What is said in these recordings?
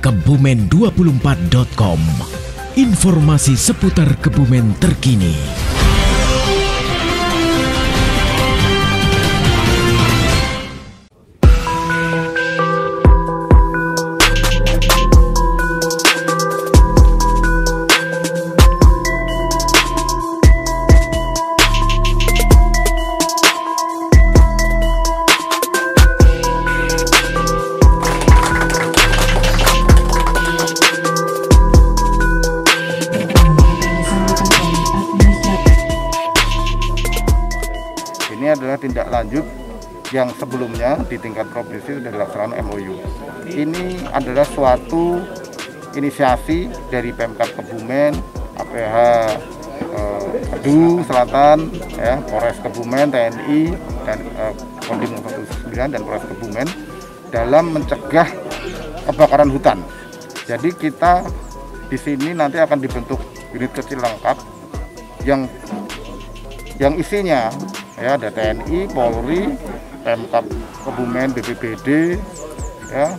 Kebumen24.com. Informasi seputar Kebumen terkini. Ini adalah tindak lanjut yang sebelumnya di tingkat provinsi sudah dilaksanakan MOU. Ini adalah suatu inisiasi dari Pemkab Kebumen, APH Kedu Selatan, ya, Polres Kebumen, TNI, dan Kodim 119 dan Polres Kebumen dalam mencegah kebakaran hutan. Jadi kita di sini nanti akan dibentuk unit kecil lengkap yang isinya ya ada TNI, Polri, Pemkab Kebumen, BPBD, ya,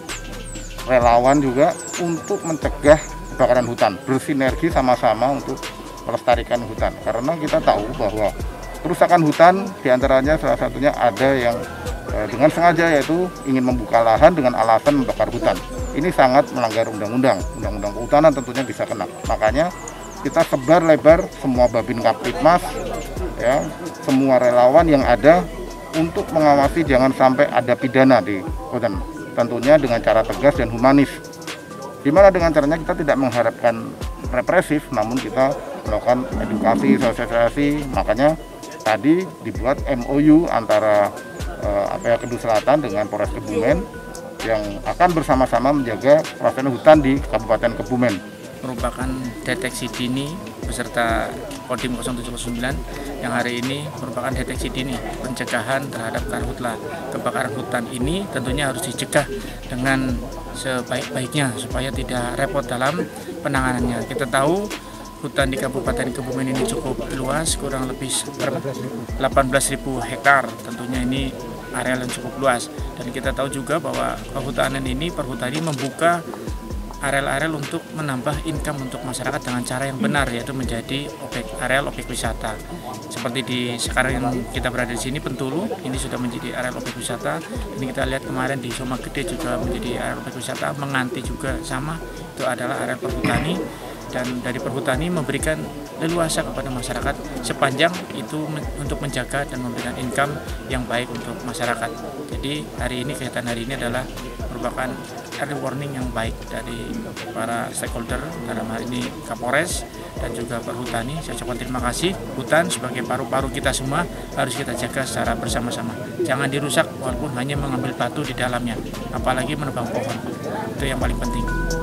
relawan juga untuk mencegah kebakaran hutan, bersinergi sama-sama untuk melestarikan hutan. Karena kita tahu bahwa kerusakan hutan diantaranya salah satunya ada yang dengan sengaja, yaitu ingin membuka lahan dengan alasan membakar hutan. Ini sangat melanggar undang-undang kehutanan, tentunya bisa kena. Makanya kita sebar lebar semua Babin Kaptipmas, ya, semua relawan yang ada untuk mengawasi jangan sampai ada pidana di hutan. Tentunya dengan cara tegas dan humanis. Dimana dengan caranya kita tidak mengharapkan represif, namun kita melakukan edukasi, sosialisasi. Makanya tadi dibuat MOU antara APH Kedu Selatan dengan Polres Kebumen yang akan bersama-sama menjaga pelestarian hutan di Kabupaten Kebumen. Merupakan deteksi dini beserta Kodim 0709 yang hari ini merupakan deteksi dini pencegahan terhadap karhutla. Kebakaran hutan ini tentunya harus dicegah dengan sebaik-baiknya supaya tidak repot dalam penanganannya. Kita tahu hutan di Kabupaten Kebumen ini cukup luas, kurang lebih 18.000 hektar. Tentunya ini area yang cukup luas, dan kita tahu juga bahwa perhutanan ini membuka areal-areal untuk menambah income untuk masyarakat dengan cara yang benar, yaitu menjadi areal objek wisata. Seperti di sekarang yang kita berada di sini, Pentulu, ini sudah menjadi areal objek wisata. Ini kita lihat kemarin di Soma Gede juga menjadi areal objek wisata, Menganti juga sama, itu adalah areal perhutani. Dan dari perhutani memberikan leluasa kepada masyarakat sepanjang itu untuk menjaga dan memberikan income yang baik untuk masyarakat. Jadi kegiatan hari ini adalah merupakan early warning yang baik dari para stakeholder, dalam hal ini Kapolres dan juga perhutani. Saya ucapkan terima kasih. Hutan sebagai paru-paru kita semua harus kita jaga secara bersama-sama. Jangan dirusak walaupun hanya mengambil batu di dalamnya, apalagi menebang pohon. Itu yang paling penting.